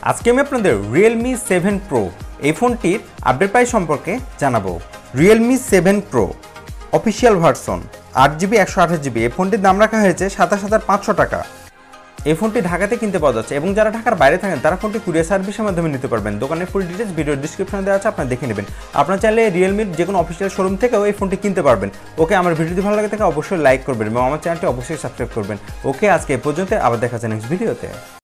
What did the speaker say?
আজকে আমি আপনাদের Realme 7 Pro এই ফোনটির আপডেট প্রাইস সম্পর্কে জানাবো। Realme 7 Pro official version 8GB 128GB এই ফোনটির দাম রাখা হয়েছে 27,500 টাকা। এই ফোনটি ঢাকাতে কিনতে পাওয়া যাচ্ছে এবং যারা ঢাকার বাইরে থাকেন তারা ফোনটি কুরিয়ার সার্ভিসের মাধ্যমে নিতে পারবেন। দোকানের ফুল ডিটেইলস ভিডিও ডেসক্রিপশনে দেওয়া আছে, আপনারা দেখে নেবেন। আপনারা চাইলে রিয়েলমির যে কোনো অফিসিয়াল শোরুম থেকেও এই ফোনটি কিনতে পারবেন। ওকে, আমার ভিডিওটি ভালো লাগে থাকে অবশ্যই লাইক করবেন এবং আমার চ্যানেলটি অবশ্যই সাবস্ক্রাইব করবেন। ওকে, আজকে এই পর্যন্ত, আবার দেখা যাচ্ছে নেক্সট ভিডিওতে।